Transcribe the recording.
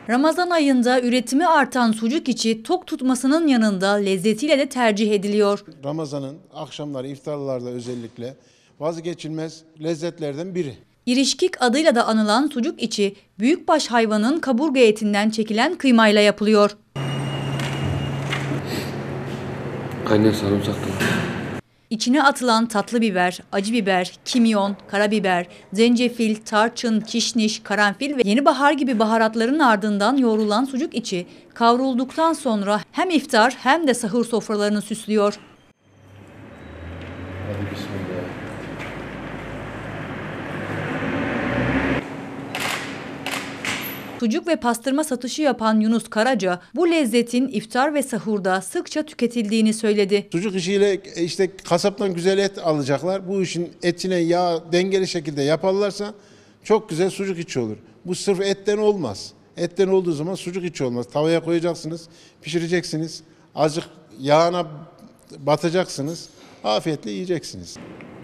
Ramazan ayında üretimi artan sucuk içi tok tutmasının yanında lezzetiyle de tercih ediliyor. Ramazan'ın akşamları, iftarlarda özellikle vazgeçilmez lezzetlerden biri. İrişkik adıyla da anılan sucuk içi büyükbaş hayvanın kaburga etinden çekilen kıymayla yapılıyor. Aynen sarımsaklı. İçine atılan tatlı biber, acı biber, kimyon, karabiber, zencefil, tarçın, kişniş, karanfil ve yeni bahar gibi baharatların ardından yoğrulan sucuk içi kavrulduktan sonra hem iftar hem de sahur sofralarını süslüyor. Hadi bismillah. Sucuk ve pastırma satışı yapan Yunus Karaca bu lezzetin iftar ve sahurda sıkça tüketildiğini söyledi. Sucuk işiyle işte kasaptan güzel et alacaklar. Bu işin etine yağ dengeli şekilde yaparlarsa çok güzel sucuk içi olur. Bu sırf etten olmaz. Etten olduğu zaman sucuk içi olmaz. Tavaya koyacaksınız, pişireceksiniz. Azıcık yağına batacaksınız. Afiyetle yiyeceksiniz.